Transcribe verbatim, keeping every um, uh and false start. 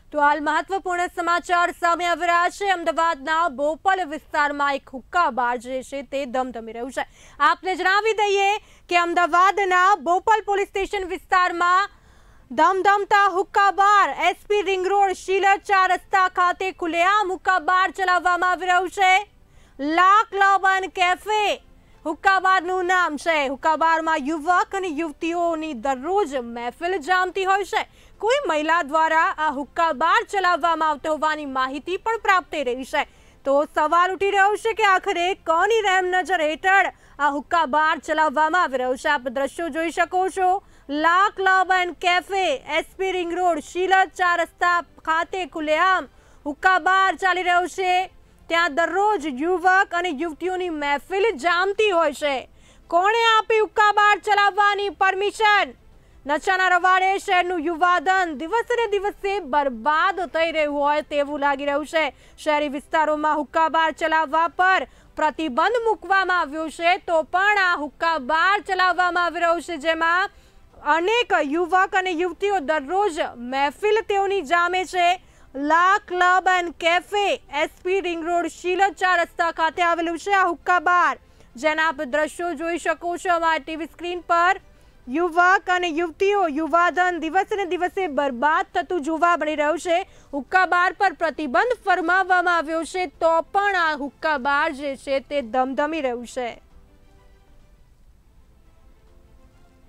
તો હાલ મહત્વપૂર્ણ સમાચાર સામે આવી રહ્યા છે। અમદાવાદના બોપલ વિસ્તારમાં એક હુક્કા બાર જે છે તે ધમધમી રહ્યું છે। આપને જણાવી દઈએ કે અમદાવાદના બોપલ પોલીસ સ્ટેશન વિસ્તારમાં ધમધમતા હુક્કા બાર એસપી રિંગ રોડ શીલર ચાર રસ્તા ખાતે ખુલ્લેઆમ હુક્કા બાર ચલાવવામાં આવી રહ્યું છે। લા ક્લબ એન્ડ કેફે હુક્કા બારનું નામ છે। હુક્કા બારમાં યુવક અને યુવતીઓની દરરોજ મહેફિલ જામતી હોય છે। કોઈ મહિલા દ્વારા આ હુક્કા બાર ચલાવવામાં આવતો હોવાની માહિતી પણ પ્રાપ્ત થઈ રહી છે। તો સવાલ ઉઠી રહ્યો છે કે આખરે કોની રહેમ નજર હેઠળ આ હુક્કા બાર ચલાવવામાં આવી રહ્યો છે। આપ દ્રશ્યો જોઈ શકો છો। La club and cafe SP ring road શીલર ચાર રસ્તા ખાતે ખુલ્લેઆમ હુક્કા બાર ચાલી રહ્યો છે। ત્યાં દરરોજ યુવક અને યુવતીઓની મહેફિલ જામતી હોય છે। કોણે આપી હુક્કા બાર ચલાવવાની પરમિશન? નશાના રવાડે શહેરનું યુવાધન દિવસે ને દિવસે બરબાદ થઈ રહ્યું હોય તેવું લાગી રહ્યું છે। શહેરી વિસ્તારોમાં હુક્કા બાર ચલાવવા પર પ્રતિબંધ મૂકવામાં આવ્યો છે, તો પણ આ હુક્કા બાર ચલાવવામાં આવી રહ્યું છે, જેમાં અનેક યુવક અને યુવતીઓ દરરોજ મહેફિલ તેઓની જામે છે। La club and cafe SP ring road શીલર ચાર રસ્તા ખાતે આવેલું છે આ હુક્કા બાર, જેના આપ દ્રશ્યો જોઈ શકો છો અમારા ટીવી સ્ક્રીન પર। યુવક અને યુવતીઓ યુવાધન દિવસે ને દિવસે બરબાદ થતું જોવા મળી રહ્યું છે। હુક્કા બાર પર પ્રતિબંધ ફરમાવવામાં આવ્યો છે, તો પણ આ હુક્કા બાર જે છે તે ધમધમી રહ્યું છે।